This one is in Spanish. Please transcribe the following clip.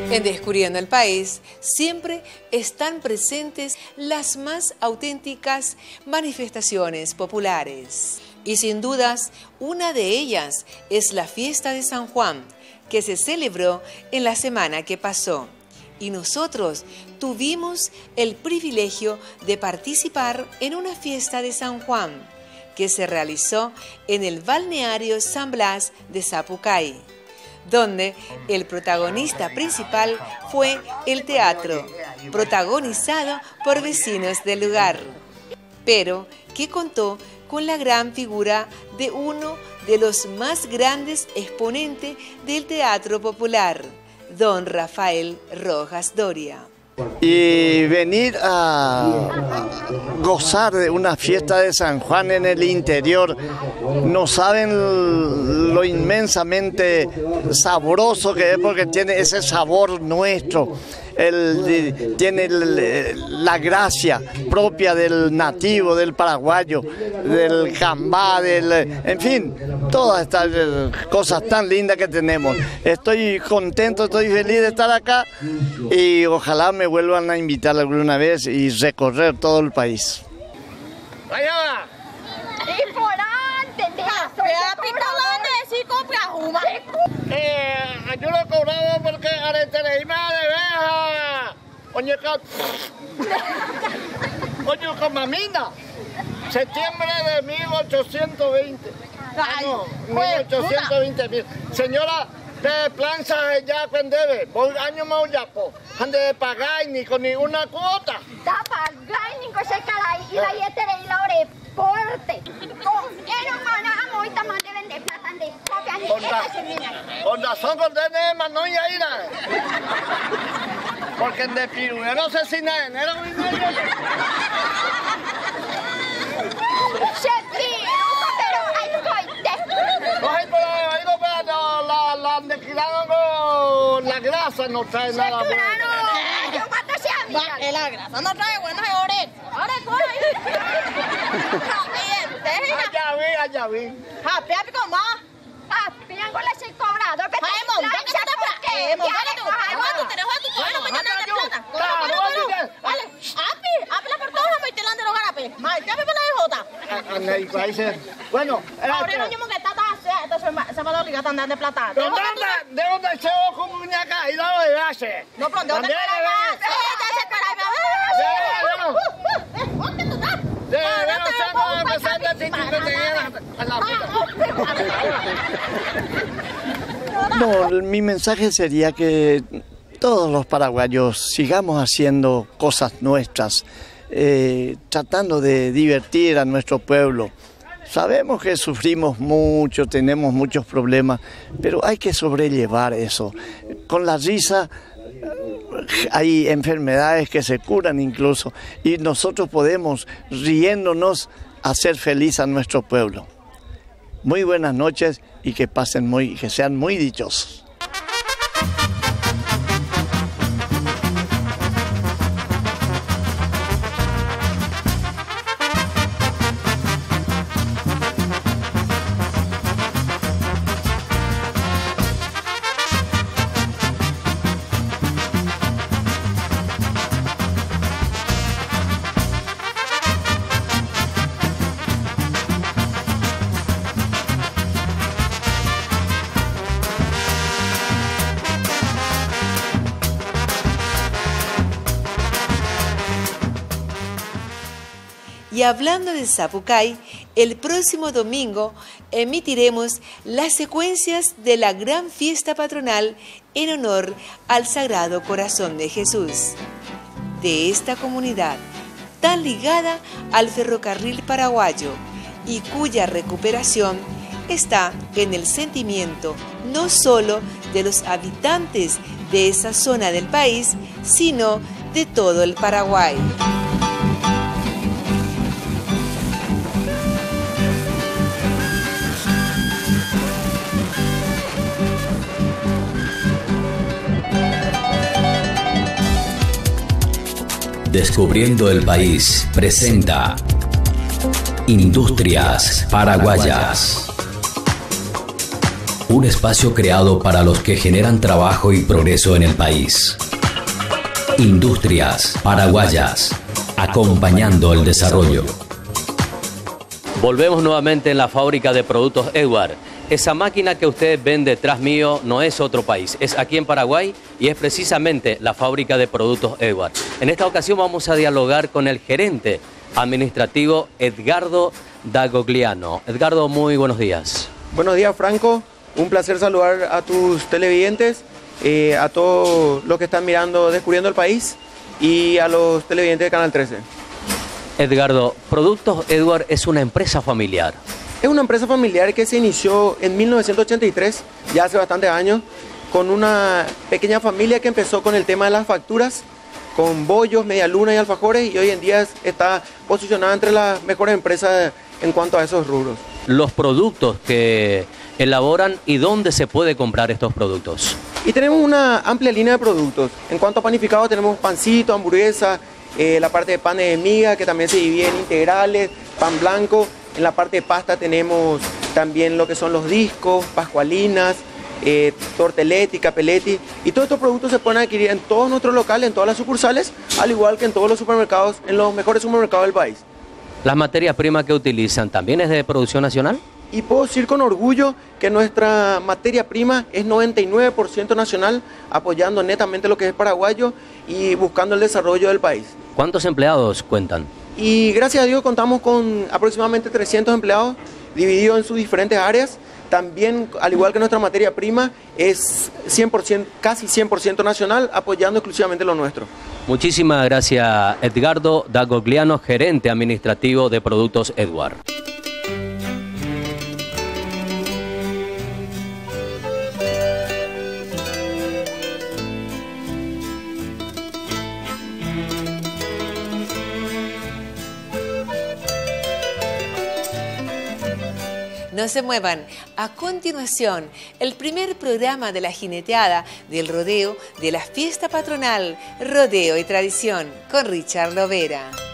En Descubriendo el País siempre están presentes las más auténticas manifestaciones populares. Y sin dudas, una de ellas es la fiesta de San Juan, que se celebró en la semana que pasó. Y nosotros tuvimos el privilegio de participar en una fiesta de San Juan, que se realizó en el balneario San Blas de Sapucay, donde el protagonista principal fue el teatro, protagonizado por vecinos del lugar, pero que contó con la gran figura de uno de los más grandes exponentes del teatro popular, don Rafael Rojas Doria. Y venir a gozar de una fiesta de San Juan en el interior, no saben lo inmensamente sabroso que es, porque tiene ese sabor nuestro, tiene la gracia propia del nativo, del paraguayo, del cambá, en fin, todas estas cosas tan lindas que tenemos. Estoy contento, estoy feliz de estar acá y ojalá me vuelvan a invitar alguna vez y recorrer todo el país. ¡Vaya! Yo lo cobraba porque aretereima de veja. Oye, con mamina. Septiembre de 1820. No, 1820. Señora, de planza ya pendebe. Voy año más ya po. Ande de pagar ni con ninguna cuota. Da pagar ni con ese caray y la yetere y la ore porte. Era mana amo y tamán deben de plata de copia. Con razón con de manoya ira. Porque en de piruya no sé si nada, era un dinero. Pero hay coite. No hay por ahí, la aniquilaron con la grasa, no trae nada bueno. Yo cuánto se amiga. La grasa no trae buenos errores. Ahora Allá vi. Happy con más. Pian con ese cobrador. Bueno, ¿de dónde se ojo muñeca y no lo hace? No, pero ¿dónde No, mi mensaje sería que todos los paraguayos sigamos haciendo cosas nuestras, tratando de divertir a nuestro pueblo. Sabemos que sufrimos mucho, tenemos muchos problemas, pero hay que sobrellevar eso. Con la risa hay enfermedades que se curan incluso, y nosotros podemos, riéndonos, hacer feliz a nuestro pueblo. Muy buenas noches y que sean muy dichosos. Y hablando de Sapucay, el próximo domingo emitiremos las secuencias de la gran fiesta patronal en honor al Sagrado Corazón de Jesús. De esta comunidad, tan ligada al ferrocarril paraguayo y cuya recuperación está en el sentimiento no solo de los habitantes de esa zona del país, sino de todo el Paraguay. Descubriendo el País presenta Industrias Paraguayas. un espacio creado para los que generan trabajo y progreso en el país. Industrias Paraguayas, acompañando el desarrollo. Volvemos nuevamente en la fábrica de productos Edward. Esa máquina que ustedes ven detrás mío no es otro país, es aquí en Paraguay y es precisamente la fábrica de productos Edward. En esta ocasión vamos a dialogar con el gerente administrativo Edgardo Dagogliano. Edgardo, muy buenos días. Buenos días, Franco. Un placer saludar a tus televidentes, a todos los que están mirando Descubriendo el País y a los televidentes de Canal 13. Edgardo, Productos Edward es una empresa familiar. Es una empresa familiar que se inició en 1983, ya hace bastantes años, con una pequeña familia que empezó con el tema de las facturas, con bollos, medialunas y alfajores, y hoy en día está posicionada entre las mejores empresas en cuanto a esos rubros. Los productos que elaboran y dónde se puede comprar estos productos. Y tenemos una amplia línea de productos. En cuanto a panificados tenemos pancito, hamburguesa, la parte de pan de miga que también se divide en integrales, pan blanco. En la parte de pasta tenemos también lo que son los discos, pascualinas, tortelletti, capelletti, y todos estos productos se pueden adquirir en todos nuestros locales, en todas las sucursales, al igual que en todos los supermercados, en los mejores supermercados del país. ¿Las materias primas que utilizan también es de producción nacional? Y puedo decir con orgullo que nuestra materia prima es 99% nacional, apoyando netamente lo que es paraguayo y buscando el desarrollo del país. ¿Cuántos empleados cuentan? Y gracias a Dios contamos con aproximadamente 300 empleados divididos en sus diferentes áreas. También, al igual que nuestra materia prima, es 100%, casi 100% nacional, apoyando exclusivamente lo nuestro. Muchísimas gracias, Edgardo Dagogliano, gerente administrativo de Productos Edward. No se muevan. A continuación, el primer programa de la jineteada del rodeo de la fiesta patronal, Rodeo y Tradición, con Richard Lovera.